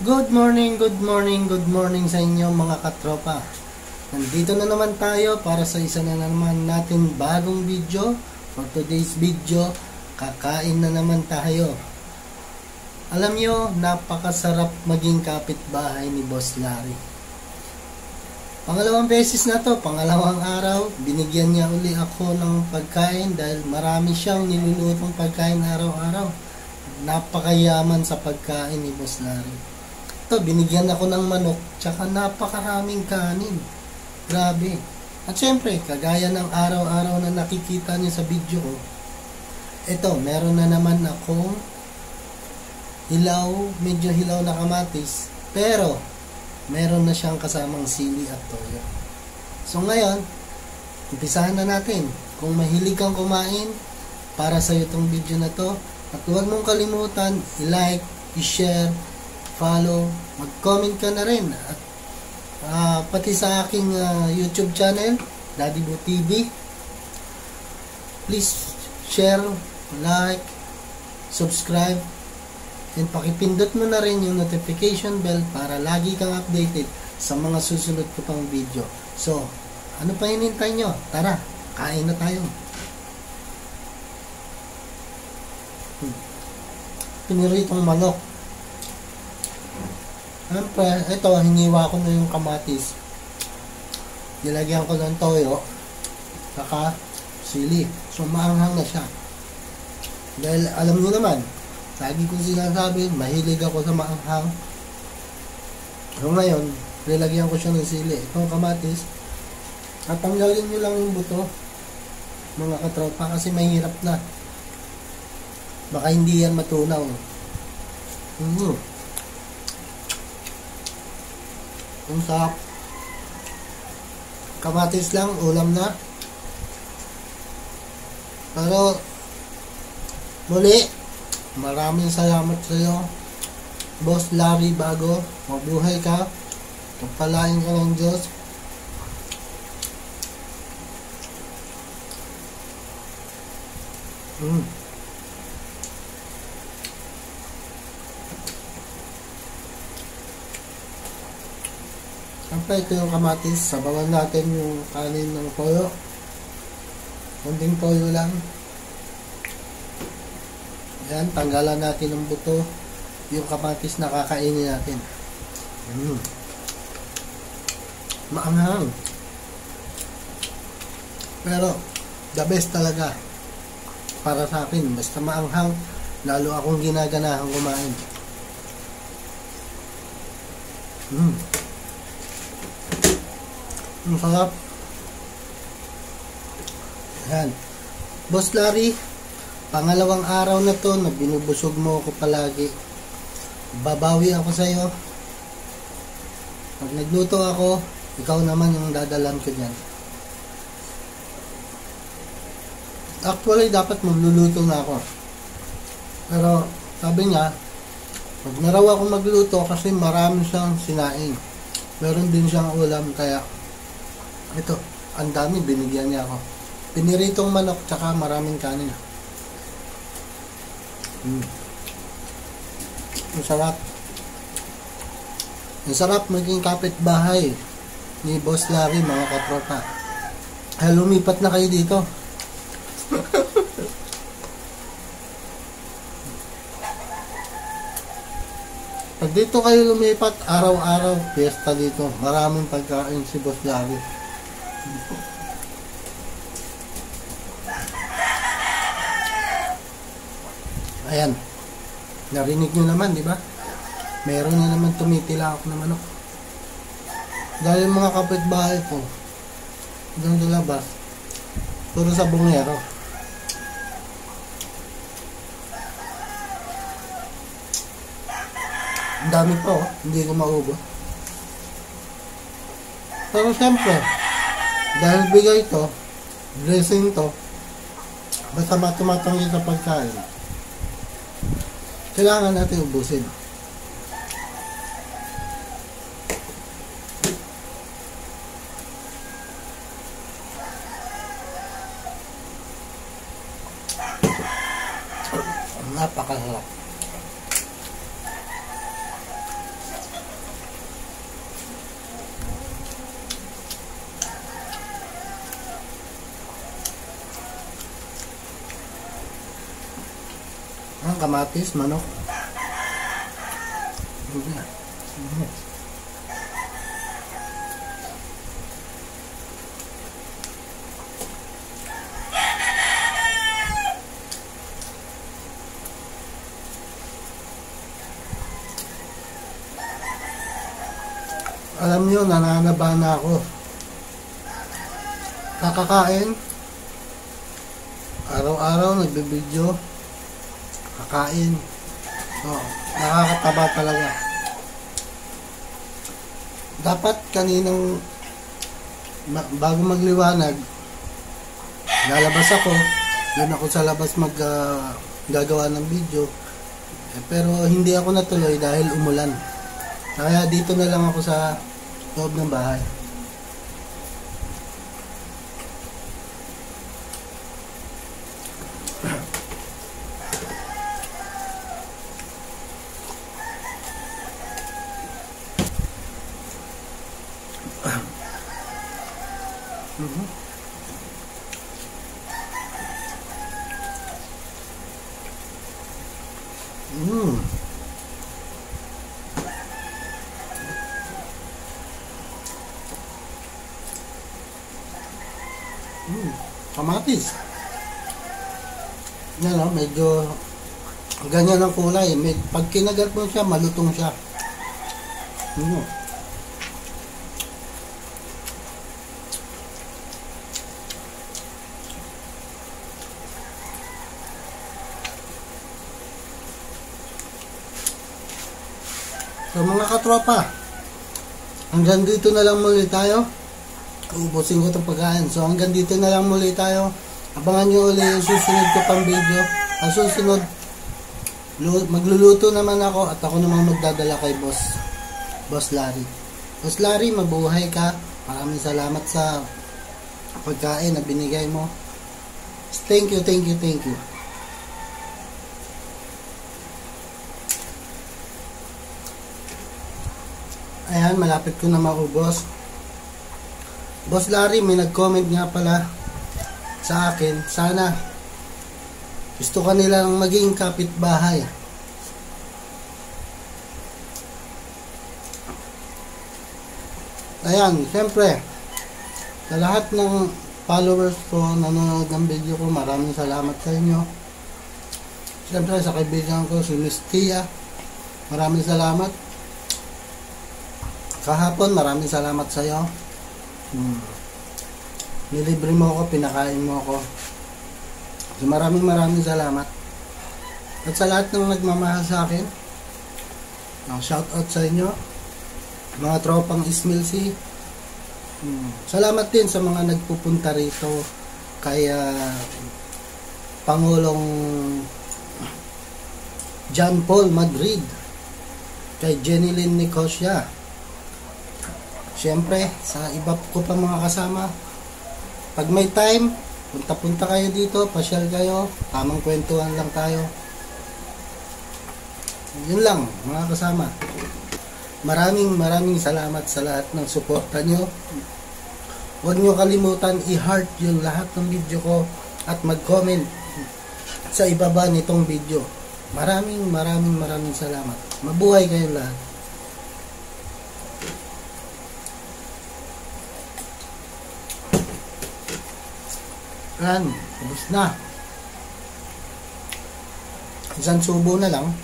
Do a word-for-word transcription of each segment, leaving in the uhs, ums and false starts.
Good morning, good morning, good morning sa inyo mga katropa. Nandito na naman tayo para sa isa na naman natin bagong video. For today's video, kakain na naman tayo. Alam nyo, napakasarap maging kapitbahay ni Boss Larry. Pangalawang beses na to, pangalawang araw, binigyan niya uli ako ng pagkain dahil marami siyang nilulutong pagkain araw-araw. Napakayaman sa pagkain ni Boss Larry. Ito, binigyan ako ng manok, tsaka napakaraming kanin. Grabe. At syempre, kagaya ng araw-araw na nakikita niyo sa video ko, ito, meron na naman akong hilaw, medyo hilaw na kamatis, pero meron na siyang kasamang sili at toyo. So ngayon, umpisahan na natin. Kung mahilig kang kumain, para sa iyo itong video na to, at huwag mong kalimutan, i-like, i-share, follow, mag-comment ka na rin. At uh, pati sa aking uh, YouTube channel, Daddy Bo T V, please share, like, subscribe, and pakipindot mo na rin yung notification bell para lagi kang updated sa mga susunod ko pang video. So, ano pa hinintay nyo? Tara, kain na tayo. Hmm. Piniritong manok. Siyempre, ito, hiniwa ko na yung kamatis. Nilagyan ko ng toyo, saka sili. So, maanghang na siya. Dahil, alam niyo naman, lagi ko sinasabi, mahilig ako sa maanghang. So, ngayon, nilagyan ko siya ng sili. Itong kamatis, at tanggalin nyo lang yung buto, mga katropa, kasi mahirap na. Baka hindi yan matunaw. Mm-hmm. Ang sarap. Kamatis lang, ulam na. Pero, muli, maraming salamat sa iyo, Boss Larry Bago. Mabuhay ka. Pagpalain ka ng Diyos. Mm. Siyempre, ito yung kamatis. Sabawan natin yung kanin ng toyo. Kunting toyo lang. Yan, tanggalan natin ng buto. Yung kamatis na kakainin natin. Mm. Maanghang. Pero, the best talaga. Para sa akin, basta maanghang, lalo akong ginaganahan kumain. Mm. Ang sarap. Yan. Boss Larry, pangalawang araw na to na binubusog mo ako palagi. Babawi ako sa iyo. Pag nagluto ako, ikaw naman yung dadalan ko dyan. Actually, dapat magluluto na ako. Pero, sabi niya, pag naraw ako magluto kasi marami siyang sinaing. Meron din siyang ulam, kaya ito, ang dami, binigyan niya ako. Piniritong manok, tsaka maraming kanin. Mm. Ang sarap. Ang sarap maging kapitbahay ni Boss Larry, mga katropa. Ay, lumipat na kayo dito. Pag dito kayo lumipat, araw-araw, fiesta dito. Maraming pagkain si Boss Larry. Ayan. Narinig nyo naman, di ba? Meron na naman tumitila ako na manok. Dahil mga kapitbahay ko, doon sa labas, puro sa bungero. Ang dami pa, oh. Hindi ko maubos. Pero siyempre, dahil bigay ito, blessing to, basta matumatanggi sa pagkain, kailangan natin ubusin. Napakasarap. kamatis, manok. Alam nyo, nananaba na ako. Kakakain. Araw-araw nagbibideo. Kakain. Oh, nakakataba talaga. Dapat kaninang bago magliwanag, lalabas ako. Doon ako sa labas mag uh, gagawa ng video. Eh, pero hindi ako natuloy dahil umulan. Kaya dito na lang ako sa loob ng bahay. Mm-hmm. Mm. Mm. Kamatis. Yan o, medyo ganyan ang kulay. Med pag kinagat mo siya, malutong siya. Mm. So mga katropa, hanggang dito na lang muli tayo. Ubusin ko itong pagkain. So hanggang dito na lang muli tayo. Abangan nyo ulit yung susunod ko pang video. Ang susunod, magluluto naman ako at ako naman magdadala kay Boss Boss Larry. Boss Larry, mabuhay ka. Maraming salamat sa pagkain na binigay mo. Thank you, thank you, thank you. Ayan, malapit ko na maubos. Boss Larry, may nag-comment nga pala sa akin. Sana gusto ka nilang maging kapitbahay. Ayan, siyempre, sa lahat ng followers ko, nanonood ng video ko, maraming salamat sa inyo. Siyempre, sa kaibigan ko, si Miss Tia, maraming salamat. Kahapon, maraming salamat sa iyo. Hmm. Nilibre mo ako, pinakain mo ako. So, maraming maraming salamat. At sa lahat ng nagmamahal sa akin, shout out sa inyo, mga tropang Ismailsi. Hmm. Salamat din sa mga nagpupunta rito kay uh, Pangulong John Paul Madrid, kay Jenilyn Nicosia. Siyempre, sa iba ko pa mga kasama, pag may time, punta-punta kayo dito, pasyal kayo, tamang kwentuhan lang tayo. Yun lang, mga kasama. Maraming maraming salamat sa lahat ng suporta nyo. Huwag nyo kalimutan i-heart yung lahat ng video ko at mag-comment sa ibaba nitong video. Maraming maraming maraming salamat. Mabuhay kayong lahat. Yan, ubos na. Isang subo na lang.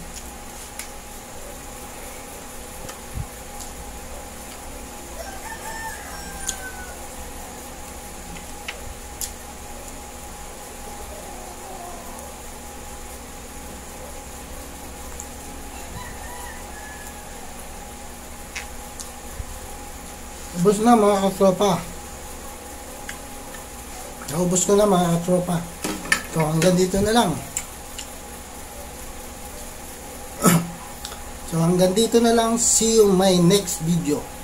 Ubos na mga katropa. Naubos ko na mga katropa. So hanggang dito na lang. So hanggang dito na lang. See you my next video.